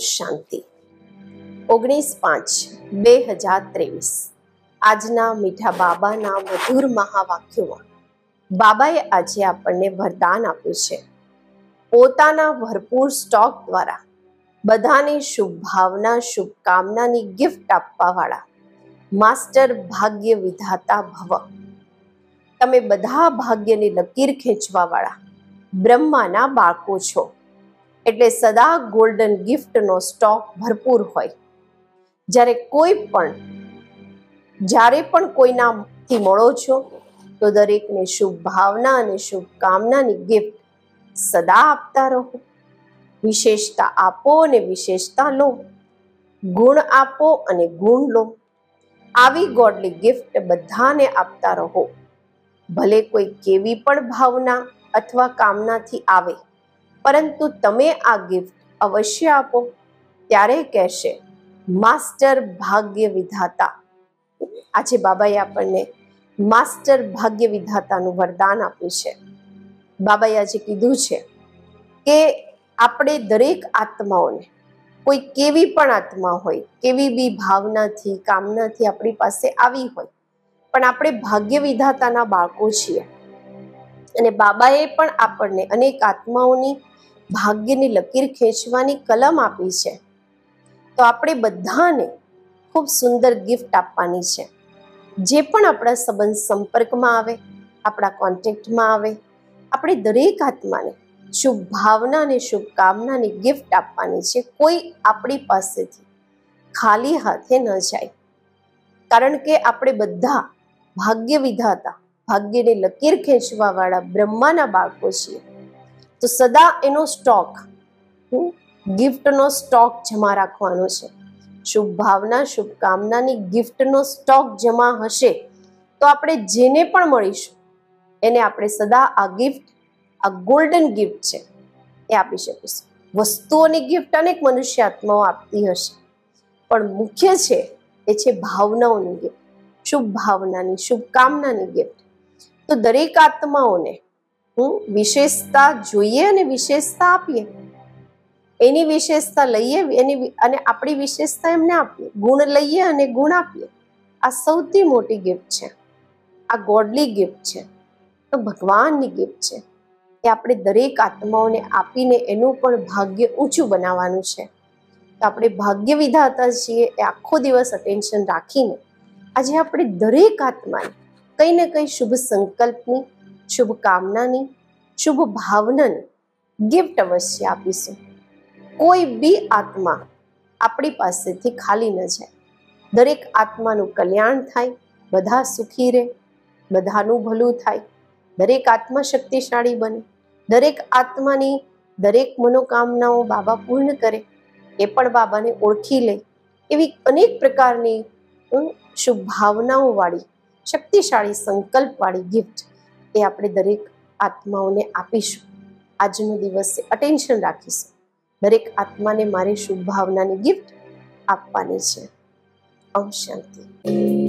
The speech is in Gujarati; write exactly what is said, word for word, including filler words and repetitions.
શાંતિ. ઓગણીસ પાંચ બે હજાર ત્રેવીસ આજના મીઠા બાબાના મધુર મહાવાક્યોમાં બાબાએ આજે આપણને વરદાન આપ્યું છે. પોતાના ભરપૂર સ્ટોક દ્વારા બધાને શુભ ભાવના શુભકામનાની ગિફ્ટ આપવા વાળા માસ્ટર ભાગ્ય વિધાતા ભવ. તમે બધા ભાગ્યની લકીર ખેંચવા વાળા બ્રહ્માના બાળકો છો, એટલે સદા ગોલ્ડન ગિફ્ટનો સ્ટોક ભરપૂર હોય. જ્યારે કોઈ પણ જ્યારે પણ કોઈનાથી મળો છો તો દરેકને શુભ ભાવના અને શુભકામનાની ગિફ્ટ સદા આપતા રહો. વિશેષતા આપો અને વિશેષતા લો, ગુણ આપો અને ગુણ લો. આવી ગોડલી ગિફ્ટ બધાને આપતા રહો. ભલે કોઈ કેવી પણ ભાવના અથવા કામનાથી આવે, પરંતુ તમે આ ગિફ્ટ અવશ્ય આપો. ત્યારે કહેશે માસ્ટર ભાગ્ય વિધાતા. આજે બાબાએ આપણને માસ્ટર ભાગ્ય વિધાતાનું વરદાન આપ્યું છે. બાબાએ આજે કીધું છે કે આપણે દરેક આત્માઓને, કોઈ કેવી પણ આત્મા હોય, કેવી બી ભાવનાથી કામનાથી આપણી પાસે આવી હોય, પણ આપણે ભાગ્ય વિધાતાના બાળકો છીએ. અને બાબાએ પણ આપણને અનેક આત્માઓની ભાગ્યની લકીર ખેંચવાની કલમ આપી છે. તો આપણે બધાને ખૂબ સુંદર ગિફ્ટ આપવાની છે. જે પણ આપણા સંબંધ સંપર્કમાં આવે, આપણા કોન્ટેક્ટમાં આવે, આપણે દરેક આત્માને શુભ ભાવના અને શુભકામનાની ગિફ્ટ આપવાની છે. કોઈ આપણી પાસેથી ખાલી હાથે ન જાય, કારણ કે આપણે બધા ભાગ્ય વિધાતા, ભાગ્યની લકીર ખેંચવા વાળા બ્રહ્માના બાળકો છીએ. તો સદા એનો સ્ટોક, ગિફ્ટનો સ્ટોક જમા રાખવાનો છે. શુભ ભાવના શુભકામનાની ગિફ્ટનો સ્ટોક જમા હશે તો આપણે જેને પણ મળીશું એને આપણે સદા આ ગિફ્ટ, આ ગોલ્ડન ગિફ્ટ છે એ આપી શકીશું. વસ્તુઓની ગિફ્ટ અનેક મનુષ્ય આત્માઓ આપતી હશે, પણ મુખ્ય છે એ છે ભાવનાઓની ગિફ્ટ, શુભ ભાવનાની શુભકામનાની ગિફ્ટ. તો દરેક આત્માઓને હું વિશેષતા જોઈએ અને વિશેષતા આપીએ, એની વિશેષતા લઈએ એની અને આપણી વિશેષતા એમને આપીએ, ગુણ લઈએ અને ગુણ આપીએ. આ સૌથી મોટી ગિફ્ટ છે. આ ગોડલી ગિફ્ટ છે, તો ભગવાનની ગિફ્ટ છે. એ આપણે દરેક આત્માઓને આપીને એનું પણ ભાગ્ય ઊંચું બનાવવાનું છે. તો આપણે ભાગ્ય વિધાતા છીએ એ આખો દિવસ અટેન્શન રાખીને આજે આપણે દરેક આત્માને કંઈ ને કંઈ શુભ સંકલ્પની, શુભ કામનાની, શુભ ભાવનાની ગિફ્ટ અવશ્ય આપીશું. કોઈ બી આત્મા આપણી પાસેથી ખાલી ન જાય. દરેક આત્માનું કલ્યાણ થાય, બધા સુખી રહે, બધાનું ભલું થાય, દરેક આત્મા શક્તિશાળી બને, દરેક આત્માની દરેક મનોકામનાઓ બાબા પૂર્ણ કરે, એ પણ બાબાને ઓળખી લે. એવી અનેક પ્રકારની શુભ ભાવનાઓવાળી, શક્તિશાળી સંકલ્પવાળી ગિફ્ટ એ આપણે દરેક આત્માઓને આપીશું. આજનો દિવસ અટેન્શન રાખીશું. દરેક આત્માને મારી શુભ ભાવનાની ગિફ્ટ આપવાની છે. ઓમ શાંતિ.